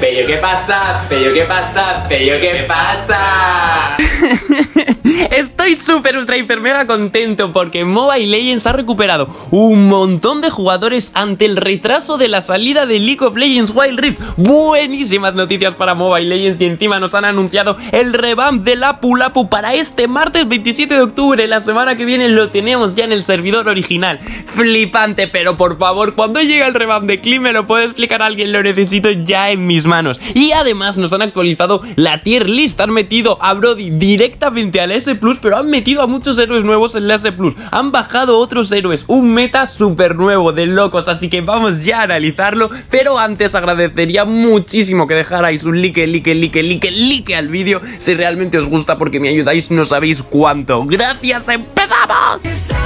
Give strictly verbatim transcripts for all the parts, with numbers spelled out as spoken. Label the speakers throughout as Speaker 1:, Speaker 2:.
Speaker 1: Pello, ¿qué pasa? Pello, ¿qué pasa? Pello, ¿qué pasa?
Speaker 2: Estoy súper ultra hiper mega contento porque Mobile Legends ha recuperado un montón de jugadores ante el retraso de la salida de League of Legends Wild Rift. Buenísimas noticias para Mobile Legends y encima nos han anunciado el revamp de Lapu Lapu para este martes veintisiete de octubre. La semana que viene lo tenemos ya en el servidor original. Flipante, pero por favor, cuando llegue el revamp de Clip me lo puede explicar alguien, lo necesito ya en mis manos. Y además nos han actualizado la tier list, han metido a Brody directamente al S plus, pero han metido a muchos héroes nuevos en la S plus, han bajado otros héroes, un meta súper nuevo de locos, así que vamos ya a analizarlo. Pero antes agradecería muchísimo que dejarais un like, like, like, like, like al vídeo si realmente os gusta, porque me ayudáis no sabéis cuánto. Gracias, empezamos.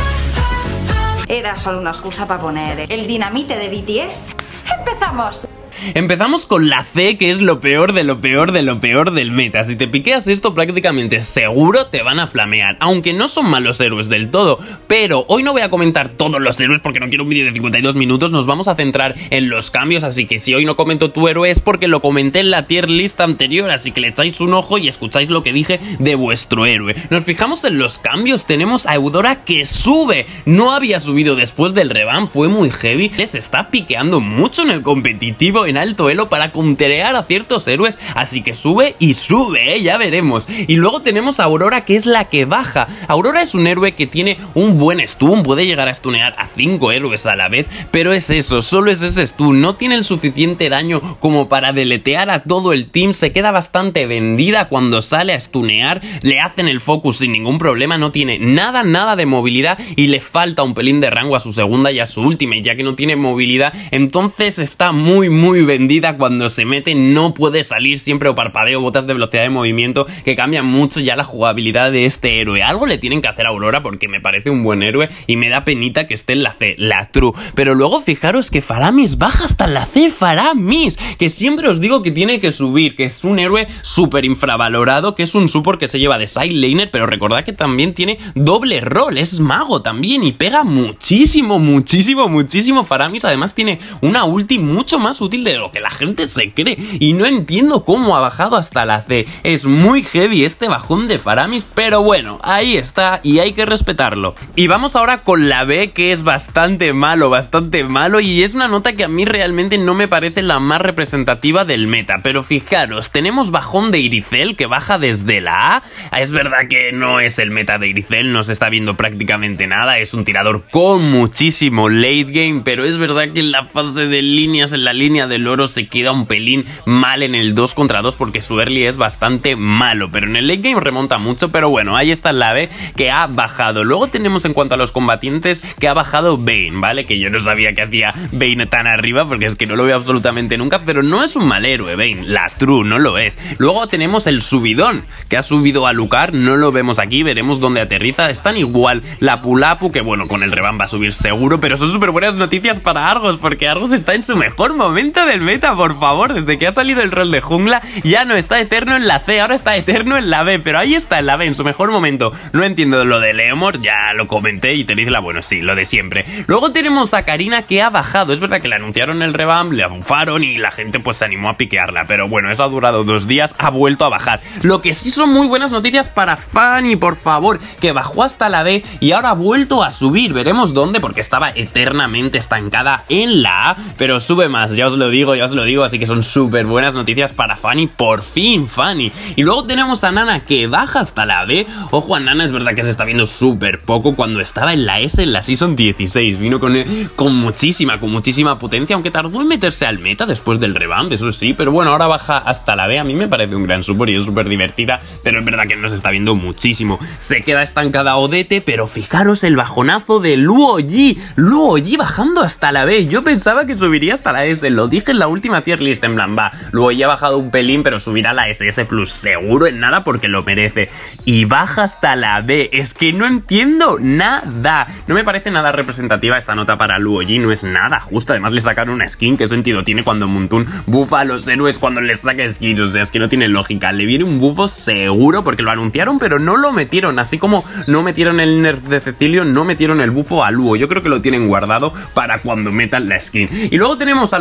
Speaker 3: Era solo una excusa para poner el dinamite de B T S. ¡Empezamos!
Speaker 2: Empezamos con la C, que es lo peor de lo peor de lo peor del meta. Si te piqueas esto, prácticamente seguro te van a flamear, aunque no son malos héroes del todo. Pero hoy no voy a comentar todos los héroes porque no quiero un vídeo de cincuenta y dos minutos. Nos vamos a centrar en los cambios, así que si hoy no comento tu héroe es porque lo comenté en la tier list anterior, así que le echáis un ojo y escucháis lo que dije de vuestro héroe. Nos fijamos en los cambios. Tenemos a Eudora que sube, no había subido después del revamp, fue muy heavy. Les está piqueando mucho en el competitivo, en alto elo, para counterear a ciertos héroes, así que sube y sube, ¿eh? Ya veremos. Y luego tenemos a Aurora, que es la que baja. Aurora es un héroe que tiene un buen stun, puede llegar a stunear a cinco héroes a la vez, pero es eso, solo es ese stun, no tiene el suficiente daño como para deletear a todo el team, se queda bastante vendida cuando sale a stunear, le hacen el focus sin ningún problema, no tiene nada, nada de movilidad y le falta un pelín de rango a su segunda y a su ultimate, ya que no tiene movilidad, entonces está muy, muy vendida cuando se mete, no puede salir siempre o parpadeo, botas de velocidad de movimiento que cambian mucho ya la jugabilidad de este héroe. Algo le tienen que hacer a Aurora porque me parece un buen héroe y me da penita que esté en la C, la true. Pero luego fijaros que Faramis baja hasta la C, Faramis, que siempre os digo que tiene que subir, que es un héroe súper infravalorado, que es un support que se lleva de side laner, pero recordad que también tiene doble rol, es mago también y pega muchísimo, muchísimo, muchísimo. Faramis además tiene una ulti mucho más útil de lo que la gente se cree y no entiendo cómo ha bajado hasta la C. Es muy heavy este bajón de Faramis, pero bueno, ahí está y hay que respetarlo. Y vamos ahora con la B, que es bastante malo, bastante malo, y es una nota que a mí realmente no me parece la más representativa del meta, pero fijaros, tenemos bajón de Iricel que baja desde la A. Es verdad que no es el meta de Iricel, no se está viendo prácticamente nada, es un tirador con muchísimo late game, pero es verdad que en la fase de líneas, en la línea del oro, se queda un pelín mal en el dos contra dos porque su early es bastante malo, pero en el late game remonta mucho. Pero bueno, ahí está la B, que ha bajado. Luego tenemos en cuanto a los combatientes que ha bajado Vayne, ¿vale? Que yo no sabía que hacía Vayne tan arriba porque es que no lo veo absolutamente nunca, pero no es un mal héroe Vayne, la true no lo es. Luego tenemos el subidón, que ha subido a Lucar, no lo vemos aquí, veremos dónde aterriza. Están igual Lapu Lapu, que bueno, con el revamp va a subir seguro, pero son súper buenas noticias para Argos, porque Argos está en su mejor momento del meta, por favor. Desde que ha salido el rol de jungla ya no está eterno en la C, ahora está eterno en la B, pero ahí está en la B en su mejor momento. No entiendo lo de Leomord, ya lo comenté y tenéis la, bueno, sí, lo de siempre. Luego tenemos a Karina, que ha bajado, es verdad que le anunciaron el revamp, le bufaron y la gente pues se animó a piquearla, pero bueno, eso ha durado dos días, ha vuelto a bajar. Lo que sí son muy buenas noticias para Fanny, por favor, que bajó hasta la B y ahora ha vuelto a subir, veremos dónde, porque estaba eternamente estancada en la A, pero sube más, ya os lo digo, ya os lo digo, así que son súper buenas noticias para Fanny, por fin Fanny. Y luego tenemos a Nana, que baja hasta la B. Ojo a Nana, es verdad que se está viendo súper poco, cuando estaba en la S en la Season dieciséis, vino con, con muchísima, con muchísima potencia, aunque tardó en meterse al meta después del revamp, eso sí, pero bueno, ahora baja hasta la B. A mí me parece un gran support y es súper divertida, pero es verdad que no se está viendo muchísimo, se queda estancada Odete. Pero fijaros el bajonazo de Luoyi, Luoyi bajando hasta la B. Yo pensaba que subiría hasta la S, lo dije en la última tier list, en plan, va, luego ya ha bajado un pelín, pero subirá la S S plus seguro en nada porque lo merece. Y baja hasta la B, es que no entiendo nada. No me parece nada representativa esta nota para Luoyi, no es nada justo. Además le sacaron una skin, ¿qué sentido tiene cuando Muntun bufa a los héroes cuando les saca skins? O sea, es que no tiene lógica. Le viene un bufo seguro porque lo anunciaron, pero no lo metieron. Así como no metieron el nerf de Cecilio, no metieron el bufo a Luo. Yo creo que lo tienen guardado para cuando metan la skin. Y luego tenemos a los tanques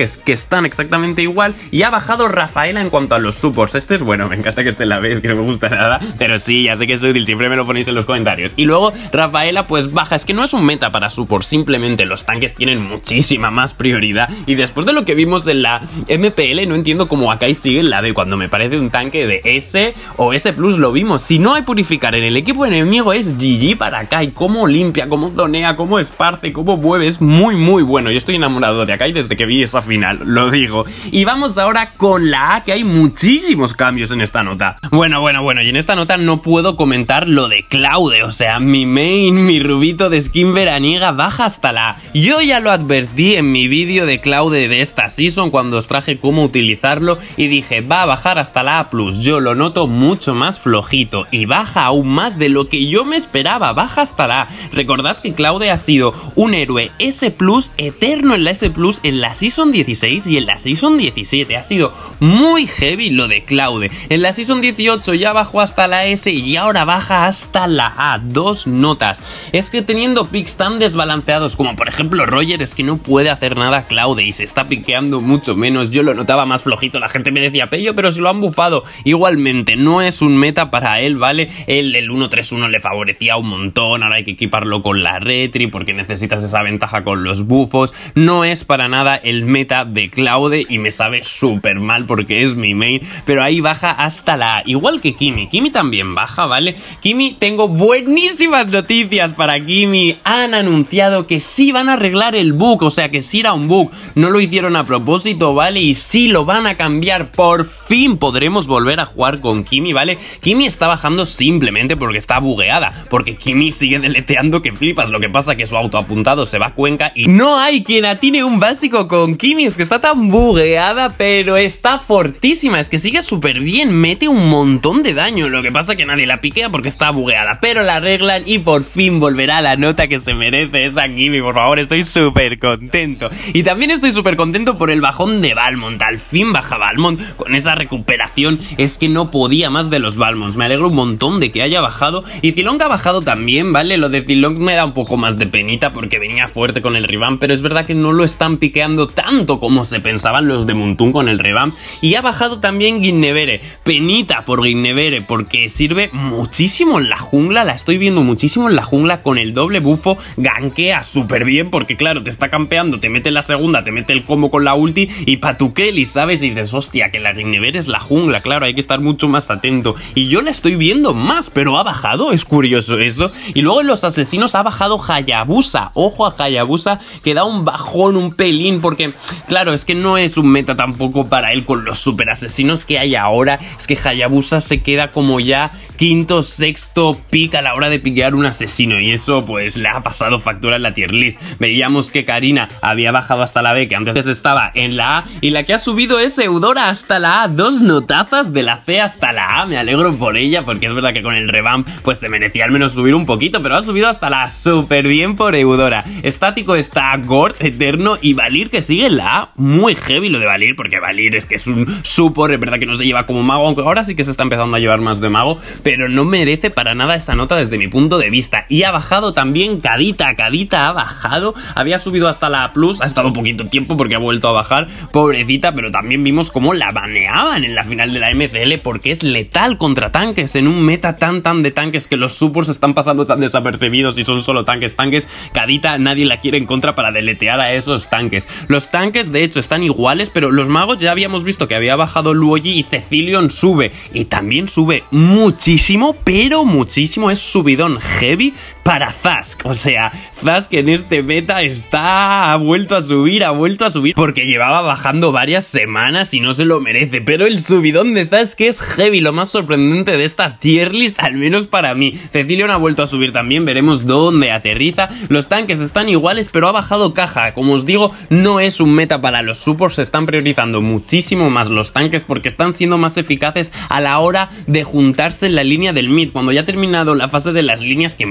Speaker 2: tanques que están exactamente igual y ha bajado Rafaela en cuanto a los supports. Este es bueno, me encanta que esté en la B, es que no me gusta nada, pero sí, ya sé que es útil, siempre me lo ponéis en los comentarios. Y luego Rafaela pues baja, es que no es un meta para support, simplemente los tanques tienen muchísima más prioridad y después de lo que vimos en la M P L no entiendo cómo Akai sigue en la B cuando me parece un tanque de S o S plus, lo vimos. Si no hay purificar en el equipo enemigo es G G para Akai, cómo limpia, cómo zonea, cómo esparce, cómo mueve, es muy muy bueno. Yo estoy enamorado de Akai desde que vi esa final, lo digo. Y vamos ahora con la A, que hay muchísimos cambios en esta nota. Bueno, bueno, bueno, y en esta nota no puedo comentar lo de Claude, o sea, mi main, mi rubito de skin veraniega baja hasta la A. Yo ya lo advertí en mi vídeo de Claude de esta season cuando os traje cómo utilizarlo y dije, va a bajar hasta la A plus, yo lo noto mucho más flojito y baja aún más de lo que yo me esperaba, baja hasta la A. Recordad que Claude ha sido un héroe S plus eterno en la S plus en la season dieciséis y en la season diecisiete, ha sido muy heavy lo de Claude. En la season dieciocho ya bajó hasta la S y ahora baja hasta la A, dos notas. Es que teniendo picks tan desbalanceados como por ejemplo Roger, es que no puede hacer nada Claude y se está piqueando mucho menos. Yo lo notaba más flojito, la gente me decía, Pello, pero si lo han bufado. Igualmente, no es un meta para él, ¿vale? Él, el uno tres uno le favorecía un montón, ahora hay que equiparlo con la retri porque necesitas esa ventaja con los bufos. No es para nada el meta de Claude y me sabe súper mal porque es mi main, pero ahí baja hasta la A, igual que Kimi. Kimi también baja, ¿vale? Kimi, tengo buenísimas noticias para Kimi. Han anunciado que sí van a arreglar el bug, o sea que sí era un bug, no lo hicieron a propósito, ¿vale? Y sí lo van a cambiar, por fin podremos volver a jugar con Kimi, ¿vale? Kimi está bajando simplemente porque está bugueada, porque Kimi sigue deleteando que flipas, lo que pasa que su autoapuntado se va a Cuenca y no hay quien atine un básico con Kimi, es que está tan bugueada, pero está fortísima, es que sigue súper bien, mete un montón de daño, lo que pasa que nadie la piquea porque está bugueada, pero la arreglan y por fin volverá a la nota que se merece esa Kimi, por favor, estoy súper contento. Y también estoy súper contento por el bajón de Balmond, al fin baja Balmond con esa recuperación, es que no podía más de los Balmonds, me alegro un montón de que haya bajado. Y Zilong ha bajado también, ¿vale? Lo de Zilong me da un poco más de penita porque venía fuerte con el revamp, pero es verdad que no lo están piqueando tanto como se pensaban los de Muntun con el revamp. Y ha bajado también Guinnevere, penita por Guinnevere porque sirve muchísimo en la jungla, la estoy viendo muchísimo en la jungla con el doble bufo, gankea súper bien porque claro, te está campeando, te mete la segunda, te mete el combo con la ulti y pa' tu Kelly, ¿sabes? Y dices, hostia, que la Guinnevere es la jungla, claro, hay que estar mucho más atento. Y yo la estoy viendo más, pero ha bajado, es curioso eso. Y luego en los asesinos ha bajado Hayabusa, ojo a Hayabusa, que da un bajón, un pelín, porque claro, es que no es un meta tampoco para él con los super asesinos que hay ahora, es que Hayabusa se queda como ya quinto, sexto pick a la hora de piquear un asesino y eso pues le ha pasado factura en la tier list. Veíamos que Karina había bajado hasta la B, que antes estaba en la A, y la que ha subido es Eudora hasta la A, dos notazas de la C hasta la A, me alegro por ella porque es verdad que con el revamp pues se merecía al menos subir un poquito, pero ha subido hasta la A, súper bien por Eudora. Estático está Gord, Eterno y Valir que sigue en la A, muy heavy lo de Valir porque Valir es que es un support, es verdad que no se lleva como mago, aunque ahora sí que se está empezando a llevar más de mago, pero no merece para nada esa nota desde mi punto de vista. Y ha bajado también Kadita, Kadita ha bajado, había subido hasta la A plus, ha estado poquito tiempo porque ha vuelto a bajar, pobrecita, pero también vimos cómo la baneaban en la final de la M C L porque es letal contra tanques, en un meta tan tan de tanques que los supports están pasando tan desapercibidos y son solo tanques, tanques, Kadita nadie la quiere en contra para deletear a esos tanques. Los tanques de hecho están iguales, pero los magos ya habíamos visto que había bajado Luoyi y Cecilion sube, y también sube muchísimo, pero muchísimo, es subidón heavy para Zask, o sea, Zask en este meta está, ha vuelto a subir, ha vuelto a subir, porque llevaba bajando varias semanas y no se lo merece, pero el subidón de Zask es heavy, lo más sorprendente de esta tier list, al menos para mí. Cecilion ha vuelto a subir también, veremos dónde aterriza, los tanques están iguales, pero ha bajado Caja, como os digo, no es un meta para los supports, se están priorizando muchísimo más los tanques porque están siendo más eficaces a la hora de juntarse en la línea del mid, cuando ya ha terminado la fase de las líneas, quien va con doble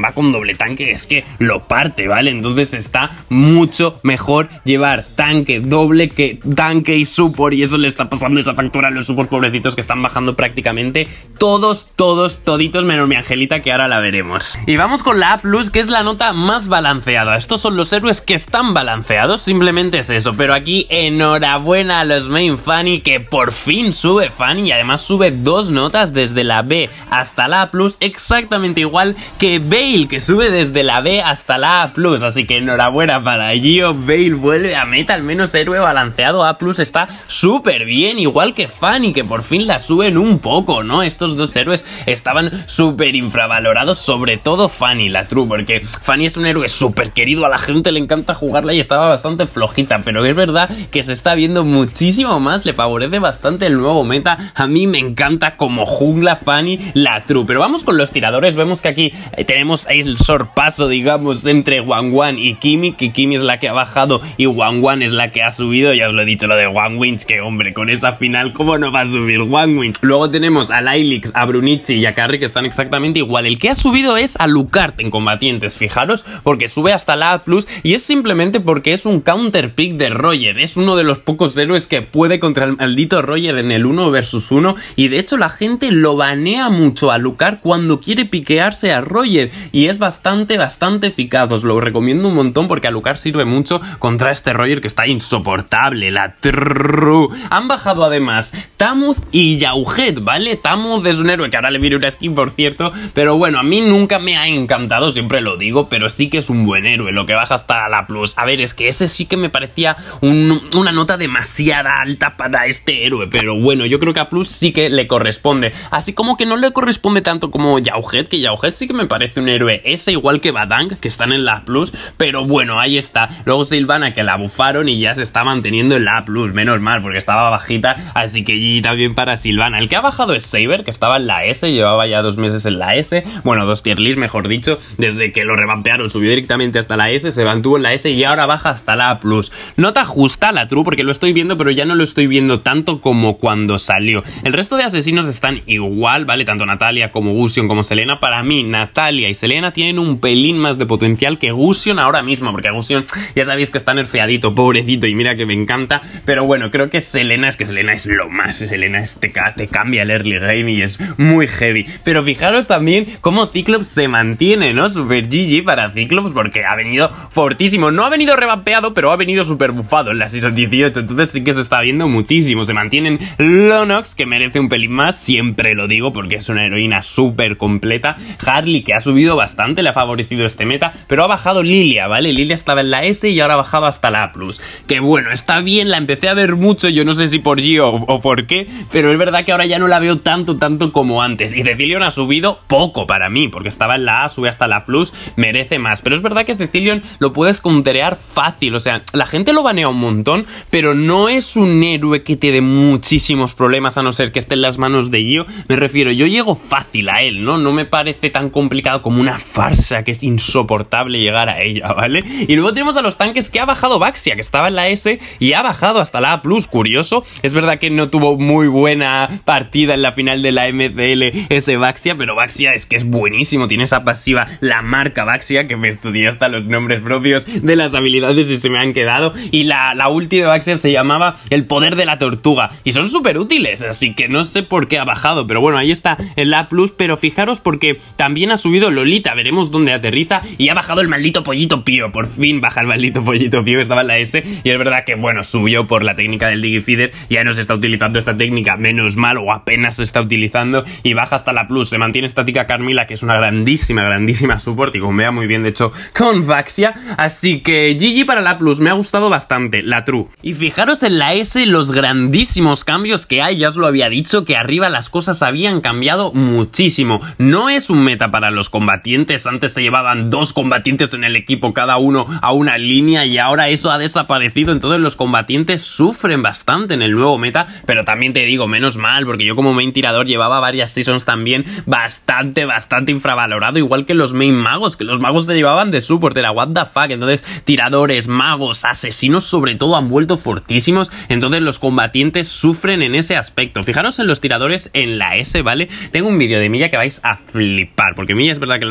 Speaker 2: doble tanque es que lo parte, ¿vale? Entonces está mucho mejor llevar tanque doble que tanque y support, y eso le está pasando esa factura a los support pobrecitos que están bajando prácticamente todos, todos, toditos, menos mi Angelita, que ahora la veremos. Y vamos con la A plus, que es la nota más balanceada. Estos son los héroes que están balanceados, simplemente es eso, pero aquí enhorabuena a los main Fanny, que por fin sube Fanny, y además sube dos notas desde la B hasta la A plus, exactamente igual que Bale, que sube desde la B hasta la A plus, así que enhorabuena para Gio. Bale vuelve a meta, al menos héroe balanceado A plus está súper bien, igual que Fanny, que por fin la suben un poco, ¿no? Estos dos héroes estaban súper infravalorados, sobre todo Fanny, la True, porque Fanny es un héroe súper querido, a la gente le encanta jugarla y estaba bastante flojita, pero es verdad que se está viendo muchísimo más, le favorece bastante el nuevo meta. A mí me encanta como jungla Fanny, la True. Pero vamos con los tiradores, vemos que aquí eh, tenemos el sorpaso, digamos, entre Wangwan y Kimi, que Kimi es la que ha bajado y Wangwan es la que ha subido. Ya os lo he dicho, lo de Wangwins, que hombre, con esa final, ¿cómo no va a subir Wangwins? Luego tenemos a Lylix, a Brunichi y a Carry, que están exactamente igual. El que ha subido es a Lucart en combatientes, fijaros, porque sube hasta la A plus, y es simplemente porque es un counter pick de Roger. Es uno de los pocos héroes que puede contra el maldito Roger en el uno versus uno, y de hecho la gente lo banea mucho a Lucart cuando quiere piquearse a Roger, y es bastante, bastante eficaz. Os lo recomiendo un montón porque a Lucart sirve mucho contra este Roger que está insoportable, la True. Han bajado además Tamuth y Yaujet, ¿vale? Tamuth es un héroe que ahora le viene una skin, por cierto, pero bueno, a mí nunca me ha encantado, siempre lo digo, pero sí que es un buen héroe, lo que baja hasta la plus. A ver, es que ese sí que me parecía un, una nota demasiado alta para este héroe, pero bueno, yo creo que a plus sí que le corresponde, así como que no le corresponde tanto como Yaujet, que Yaujet sí que me parece un héroe ese, igual que Badang, que están en la plus, pero bueno, ahí está. Luego Sylvana, que la bufaron y ya se está manteniendo en la A plus, menos mal, porque estaba bajita, así que G G también para Sylvana. El que ha bajado es Saber, que estaba en la S, llevaba ya dos meses en la S, bueno, dos tier list, mejor dicho, desde que lo revampearon, subió directamente hasta la S, se mantuvo en la S y ahora baja hasta la A plus. Nota justa la True, porque lo estoy viendo, pero ya no lo estoy viendo tanto como cuando salió. El resto de asesinos están igual, ¿vale? Tanto Natalia como Gusion como Selena. Para mí, Natalia y Selena tienen un pelín más de potencial que Gusion ahora mismo, porque Gusion ya sabéis que está nerfeadito, pobrecito, y mira que me encanta, pero bueno, creo que Selena, es que Selena es lo más, Selena es, te, te cambia el early game y es muy heavy. Pero fijaros también cómo Cyclops se mantiene, ¿no? Super G G para Cyclops, porque ha venido fortísimo, no ha venido revampeado, pero ha venido super bufado en la season dieciocho, entonces sí que se está viendo muchísimo. Se mantienen Lonox, que merece un pelín más, siempre lo digo, porque es una heroína súper completa. Harley, que ha subido bastante, le ha favorecido este meta, pero ha bajado Lilia, ¿vale? Lilia estaba en la S y ahora ha bajado hasta la A plus, que bueno, está bien, la empecé a ver mucho, yo no sé si por Gio o, o por qué, pero es verdad que ahora ya no la veo tanto, tanto como antes. Y Cecilion ha subido poco para mí, porque estaba en la A, sube hasta la plus, merece más, pero es verdad que Cecilion lo puedes counterear fácil, o sea, la gente lo banea un montón, pero no es un héroe que te dé muchísimos problemas, a no ser que esté en las manos de Gio. Me refiero, yo llego fácil a él, ¿no? No me parece tan complicado como una farsa que es insoportable llegar a ella, ¿vale? Y luego tenemos a los tanques, que ha bajado Baxia, que estaba en la S y ha bajado hasta la A plus, curioso. Es verdad que no tuvo muy buena partida en la final de la M C L ese Baxia, pero Baxia es que es buenísimo, tiene esa pasiva, la marca Baxia, que me estudié hasta los nombres propios de las habilidades y se me han quedado, y la, la ulti de Baxia se llamaba el poder de la tortuga, y son súper útiles, así que no sé por qué ha bajado, pero bueno, ahí está en la A plus. Pero fijaros porque también ha subido Lolita, veremos dónde aterriza, y ha bajado el maldito pollito pío, por fin baja el maldito pollito pío, que estaba en la S, y es verdad que bueno, subió por la técnica del Digifeeder, ya no se está utilizando esta técnica, menos mal, o apenas se está utilizando, y baja hasta la plus. Se mantiene estática Carmilla, que es una grandísima, grandísima support, y como vea muy bien, de hecho, con Baxia, así que G G para la plus, me ha gustado bastante, la True. Y fijaros en la S los grandísimos cambios que hay, ya os lo había dicho, que arriba las cosas habían cambiado muchísimo. No es un meta para los combatientes, antes se llevaban dos combatientes en el equipo, cada uno a una línea, y ahora eso ha desaparecido, entonces los combatientes sufren bastante en el nuevo meta, pero también te digo, menos mal, porque yo como main tirador llevaba varias seasons también bastante, bastante infravalorado, igual que los main magos, que los magos se llevaban de support, era what the fuck. Entonces tiradores, magos, asesinos sobre todo han vuelto fortísimos, entonces los combatientes sufren en ese aspecto. Fijaros en los tiradores en la S, ¿vale? Tengo un vídeo de Milla que vais a flipar, porque Milla es verdad que la han nerfeado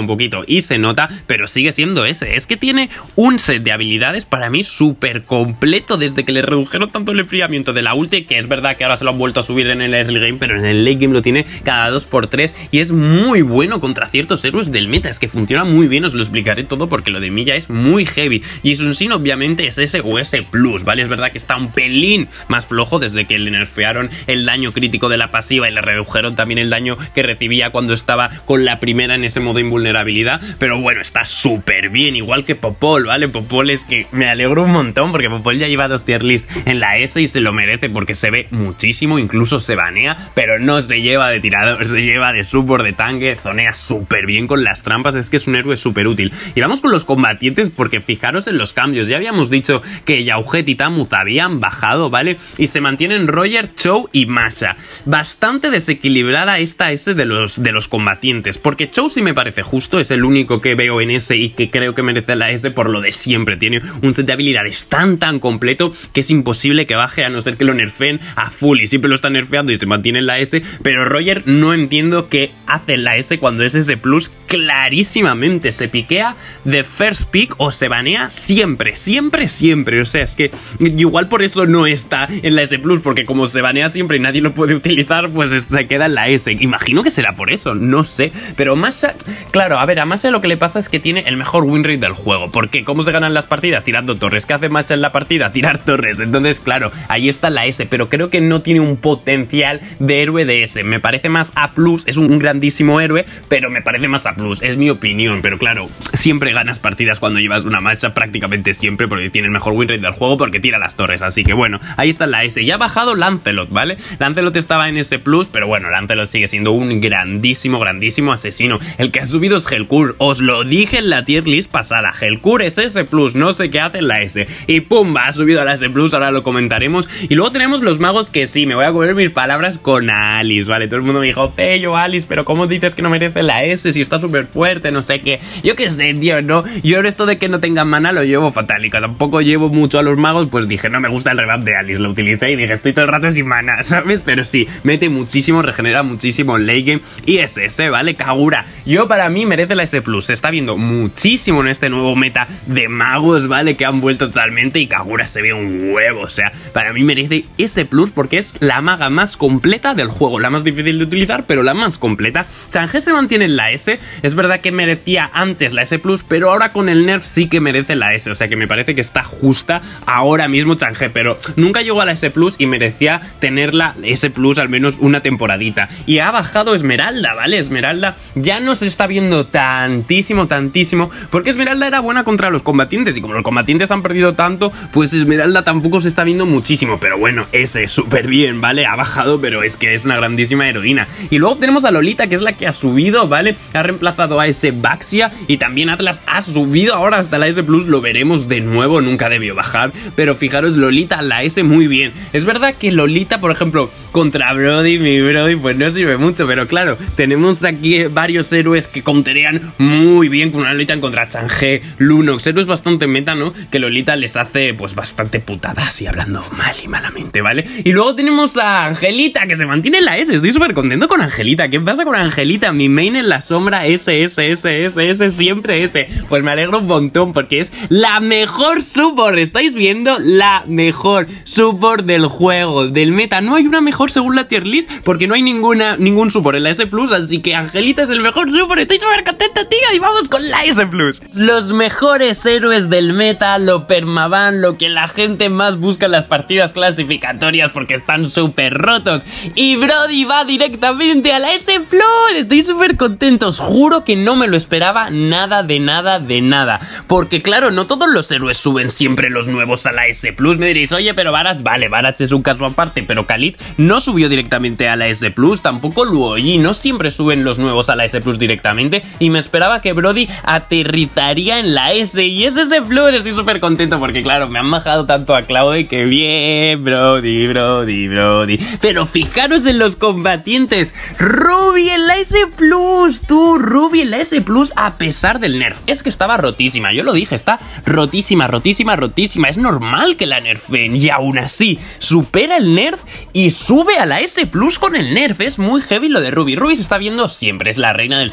Speaker 2: un poquito y se nota, pero sigue siendo ese. Es que tiene un set de habilidades para mí súper completo desde que le redujeron tanto el enfriamiento de la ulti, que es verdad que ahora se lo han vuelto a subir en el early game, pero en el late game lo tiene cada dos por tres y es muy bueno contra ciertos héroes del meta. Es que funciona muy bien, os lo explicaré todo porque lo de Milla es muy heavy. Y Sun Sin obviamente es ese o ese plus, ¿vale? Es verdad que está un pelín más flojo desde que le nerfearon el daño crítico de la pasiva y le redujeron también el daño que recibía cuando estaba con la primera en ese modo invulnerabilidad, pero bueno, está súper bien, igual que Popol, ¿vale? Popol es que me alegro un montón porque Popol ya lleva dos tier list en la S y se lo merece porque se ve muchísimo, incluso se banea, pero no se lleva de tirador, se lleva de support, de tanque, zonea súper bien con las trampas, es que es un héroe súper útil. Y vamos con los combatientes porque fijaros en los cambios, ya habíamos dicho que Yaujet y Tamuz habían bajado, ¿vale? Y se mantienen Roger, Chou y Masha. Bastante desequilibrada esta S de los, de los combatientes, porque Chou sí me parece justo, es el único que veo en S y que creo que merece la S por lo de siempre, tiene un set de habilidades tan tan completo que es imposible que baje a no ser que lo nerfeen a full y siempre lo están nerfeando y se mantiene en la S, pero Roger no entiendo qué hace en la S cuando es ese plus, clarísimamente se piquea de first pick o se banea siempre, siempre, siempre, o sea, es que igual por eso no está en la S plus, porque como se banea siempre y nadie lo puede utilizar, pues se queda en la S, imagino que será por eso, no sé, pero Masha, claro, a ver, a Masha lo que le pasa es que tiene el mejor win rate del juego, porque ¿cómo se ganan las partidas? Tirando torres. ¿Qué hace Masha en la partida? Tirar torres, entonces claro, ahí está la S, pero creo que no tiene un potencial de héroe de S, me parece más A plus, es un grandísimo héroe, pero me parece más A plus, es mi opinión, pero claro, siempre ganas partidas cuando llevas una Masha, prácticamente siempre, porque tiene el mejor win rate del juego, porque tira las torres, así que bueno, ahí está la S, ya ha bajado Lancelot, ¿vale? Lancelot estaba en S plus, pero bueno, Lancelot sigue siendo un grandísimo, grandísimo asesino, el que ha subido es Helcur, os lo dije en la tier list pasada, Helcur es S plus, no sé qué hace en la S, y pumba, ha subido a la S plus, ahora lo comentaremos, y luego tenemos los magos que sí, me voy a comer mis palabras con Alice, ¿vale? Todo el mundo me dijo, Pello, Alice, pero ¿cómo dices que no merece la S si está súper fuerte, no sé qué? Yo qué sé, tío, no, yo esto de que no tengan mana lo llevo fatal, y que tampoco llevo mucho a los magos, pues dije, no me gusta el revamp de Alice, lo utilicé y dije, estoy todo el rato sin mana, ¿sabes? Pero sí, mete muchísimo, regenera muchísimo en late game, y es ese, ¿vale? Kagura, yo para mí merece la S plus, se está viendo muchísimo en este nuevo meta de magos, ¿vale? Que han vuelto totalmente y Kagura se ve un huevo, o sea, para mí merece S plus porque es la maga más completa del juego, la más difícil de utilizar, pero la más completa. Chang'e se mantiene en la S, es verdad que merecía antes la S plus, pero ahora con el nerf sí que merece la S, o sea que me parece que está justa ahora mismo Chang'e, pero nunca llegó a la S plus y merecía tener la S plus al menos una temporadita. Y ha bajado Esmeralda, ¿vale? Esmeralda ya no se está viendo tantísimo, tantísimo, porque Esmeralda era buena contra los combatientes y como los combatientes han perdido tanto, pues Esmeralda tampoco se está viendo muchísimo, pero bueno, ese súper bien, ¿vale? Ha bajado, pero es que es una grandísima heroína. Y luego tenemos a Lolita, que es la que ha subido, ¿vale? Ha reemplazado a ese Baxia y también Atlas ha subido ahora hasta la S plus, lo veremos de nuevo, nunca debió bajar, pero fijaros, Lolita la S muy bien. Es verdad que Lolita, por ejemplo, contra Brody, mi Brody, pues no sirve mucho, pero claro, tenemos aquí varios héroes que counterean muy bien con una Lolita contra Chang'e, Lunox, héroes bastante meta, ¿no? Que Lolita les hace pues bastante putadas y hablando mal y malamente, ¿vale? Y luego tenemos a Angelita, que se mantiene en la S, estoy súper contento con Angelita. ¿Qué pasa con Angelita? Mi main en la sombra, S, S, S, S, S, siempre S. Pues me alegro un montón porque es la mejor support, ¿estáis viendo? La mejor support del juego, del meta. No hay una mejor según la tier list porque no hay ninguna, ningún support en la S plus, así que Angelita es el mejor support. Estoy súper contento, tío, y vamos con la S plus. Los mejores héroes del meta, lo permaban, lo que la gente más busca en las partidas clasificatorias porque están súper rotos. Y Brody va directamente a la S plus. Estoy súper contento, os juro que no me lo esperaba nada de nada de nada. Porque claro, no todos los héroes suben siempre los nuevos a la S plus. Me diréis, oye, pero Barats, vale, Barats es un caso aparte, pero Khalid no subió directamente a la S plus, tampoco Luoyi, no siempre suben los nuevos a la S plus directamente. Y me esperaba que Brody aterrizaría en la S y es S plus. Estoy súper contento porque claro, me han bajado tanto a Claude que bien, Brody, Brody, Brody. Pero fijaros en los combatientes, Ruby en la S plus, tú, Ruby en la S plus a pesar del nerf. Es que estaba rotísima, yo lo dije, está rotísima, rotísima, rotísima. Es normal que la nerfen y aún así supera el nerf y sube a la S plus con el nerf. Es muy heavy lo de Ruby. Ruby se está viendo siempre, es la reina del C C, regenera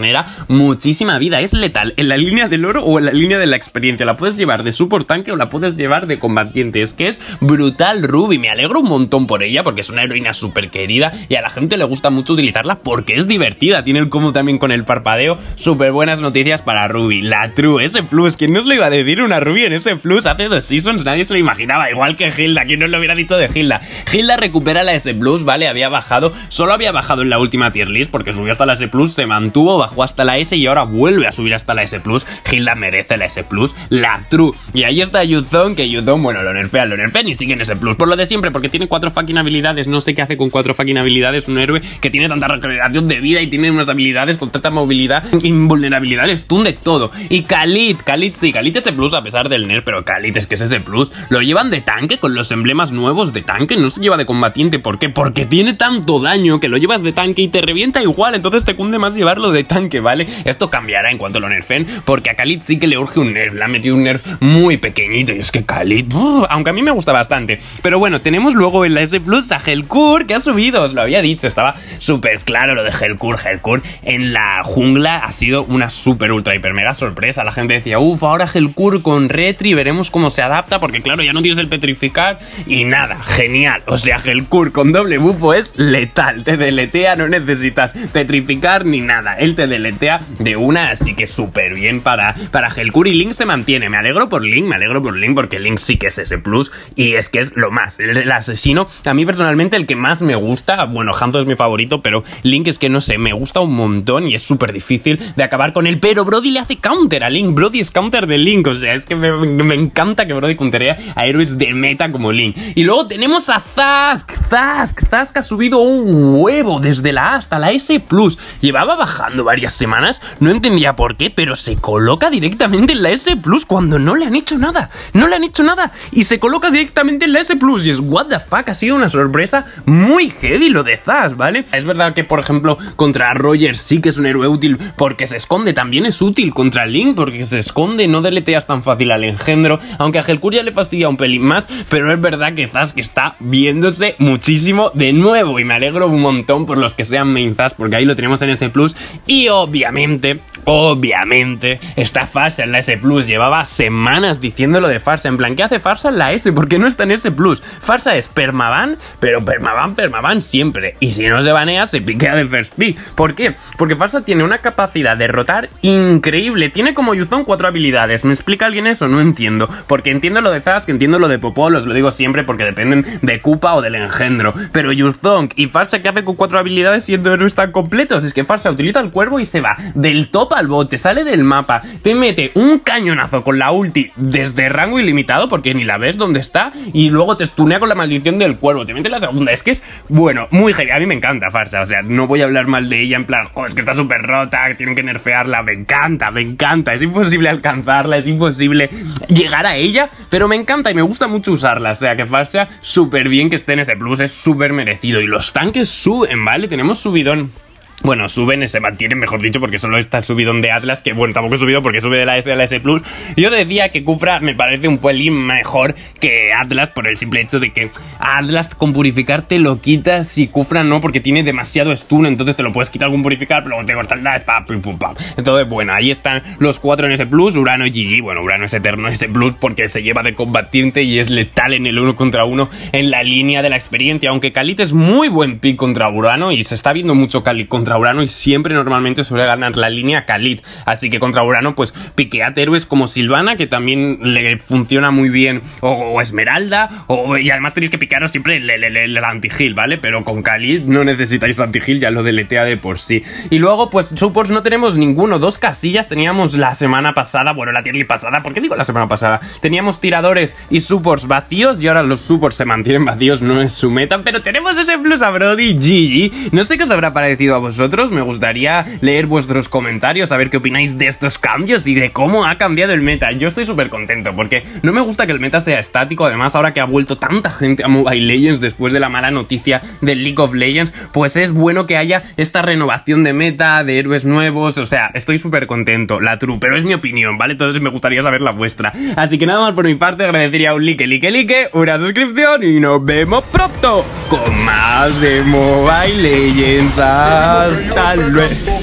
Speaker 2: regenera muchísima vida. Es letal en la línea del oro o en la línea de la experiencia. La puedes llevar de support tanque o la puedes llevar de combatiente. Es que es brutal Ruby. Me alegro un montón por ella porque es una heroína súper querida y a la gente le gusta mucho utilizarla porque es divertida. Tiene el combo también con el parpadeo. Súper buenas noticias para Ruby. La True, ese plus. ¿Quién nos lo iba a decir? Una Ruby en ese plus hace dos seasons. Nadie se lo imaginaba. Igual que Hilda. ¿Quién nos lo hubiera dicho de Hilda? Hilda recupera la S plus, ¿vale? Había bajado. Solo había bajado en la última tier list porque subió hasta la S plus, se mantuvo, bajó hasta la S y ahora vuelve a subir hasta la S plus. Hilda merece la S plus. La True. Y ahí está Yuzong, que Yuzong, bueno, lo nerfean, lo nerfean y siguen ese plus. Por lo de siempre, porque tiene cuatro fucking habilidades. No sé qué hace con cuatro fucking habilidades un héroe que tiene tanta regeneración de vida y tiene unas habilidades con tanta movilidad, invulnerabilidad, stun de todo. Y Khalid, Khalid sí, Khalid ese plus a pesar del nerf, pero Khalid es que es ese plus. Lo llevan de tanque con los emblemas nuevos de tanque, no se lleva de combatiente. ¿Por qué? Porque tiene tanto daño que lo llevas de tanque y te revienta igual, entonces te cunde más llevarlo de tanque, ¿vale? Esto cambiará en cuanto lo nerfen, porque a Khalid sí que le urge un nerf, le ha metido un nerf muy pequeñito y es que Khalid, uh, aunque a mí me gusta bastante. Pero bueno, tenemos luego en la S plus a Helcurt, que ha subido, os lo había dicho, estaba súper claro lo de Helcurt. Helcurt en la jungla ha sido una súper ultra hiper mega sorpresa. La gente decía, uff, ahora Helcurt con Retri, veremos cómo se adapta, porque claro, ya no tienes el petrificar y nada, genial. O sea, Helcurt con doble bufo es letal, te deletea, no necesitas petrificar ni nada, él te deletea de una, así que súper bien para, para Helcurt. Y Link se mantiene, me alegro por Link, me alegro por Link porque Link sí que es ese plus y es que es lo más, el, el asesino, a mí personalmente el que más me gusta, bueno, Hanzo es mi favorito, pero Link es que no sé, me gusta un montón y es súper difícil de acabar con él, pero Brody le hace counter a Link, Brody es counter de Link, o sea, es que me, me encanta que Brody counterea a héroes de meta como Link. Y luego tenemos a Zask, Zask, Zask ha subido un huevo desde la A hasta la S plus, llevaba bajando varias semanas, no entendía por qué, pero se coloca directamente en la S plus cuando no le han hecho nada, no le han hecho nada y se coloca directamente en la S plus y es what the fuck, ha sido una sorpresa muy heavy lo de Zask, ¿vale? Es verdad que por ejemplo contra Roger sí que es un héroe útil porque se esconde, también es útil contra Link porque se esconde, no deleteas tan fácil al engendro, aunque a Helcurt ya le fastidia un pelín más, pero es verdad que Zask está viéndose muchísimo de nuevo y me alegro un montón por los que sean main Zask porque ahí lo tenemos en S plus y obviamente, obviamente está Farsa en la S plus, llevaba semanas diciéndolo de Farsa, en plan, ¿qué hace Farsa en la S? ¿Por qué no está en S plus? Farsa es permaban, pero permaban, permaban siempre y si no se banea se piquea de first pick. ¿Por qué? Porque Farsa tiene una capacidad de rotar increíble, tiene como Yuzong cuatro habilidades. ¿Me explica alguien eso? No entiendo, porque entiendo lo de Zask, entiendo lo de Popol, os lo digo siempre porque dependen de Koopa o del engendro, pero Yuzong y Farsa, ¿qué hace con cuatro habilidades siendo héroes tan completos? Es que Farsa utiliza el cuervo y se va del top al bote, sale del mapa, te mete un cañonazo con la ulti desde rango ilimitado porque ni la ves dónde está y luego te stunea con la maldición del cuervo, te mete la segunda, es que es, bueno, muy heavy, a mí me encanta Farsa, o sea, no voy a hablar mal de ella en plan, oh, es que está súper rota, que tienen que nerfearla, me encanta, me encanta, es imposible alcanzarla, es imposible llegar a ella, pero me encanta y me gusta mucho usarla, o sea, que Farsa súper bien que esté en ese plus, es súper merecido y los tanques suben, ¿vale? Tenemos subidón. Bueno, suben, se mantienen, mejor dicho, porque solo está el subidón de Atlas, que bueno, tampoco he subido porque sube de la S a la S plus. Yo decía que Kufra me parece un pelín mejor que Atlas por el simple hecho de que Atlas con purificar te lo quitas y Kufra no, porque tiene demasiado stun, entonces te lo puedes quitar con purificar, pero luego te corta el dash, pam, pum, pum, pam. Entonces, bueno, ahí están los cuatro en S plus, Urano G G, bueno, Urano es eterno S plus porque se lleva de combatiente y es letal en el uno contra uno en la línea de la experiencia, aunque Khalid es muy buen pick contra Urano y se está viendo mucho Khalid contra Urano y siempre normalmente suele ganar la línea Khalid, así que contra Urano pues piqueate héroes como Sylvana que también le funciona muy bien o, o Esmeralda o, y además tenéis que piquearos siempre el, el, el, el anti-heal, ¿vale? Pero con Khalid no necesitáis anti-heal, ya lo deletea de por sí. Y luego pues supports no tenemos ninguno, dos casillas teníamos la semana pasada, bueno la tier list pasada, ¿por qué digo la semana pasada? Teníamos tiradores y supports vacíos y ahora los supports se mantienen vacíos, no es su meta, pero tenemos ese plus a Brody G G. No sé qué os habrá parecido a vosotros, me gustaría leer vuestros comentarios, a ver qué opináis de estos cambios y de cómo ha cambiado el meta. Yo estoy súper contento porque no me gusta que el meta sea estático, además ahora que ha vuelto tanta gente a Mobile Legends después de la mala noticia del League of Legends, pues es bueno que haya esta renovación de meta, de héroes nuevos, o sea, estoy súper contento, la true, pero es mi opinión, ¿vale? Entonces me gustaría saber la vuestra. Así que nada más por mi parte, agradecería un like, like, like, una suscripción y nos vemos pronto con más de Mobile Legends. Hasta luego.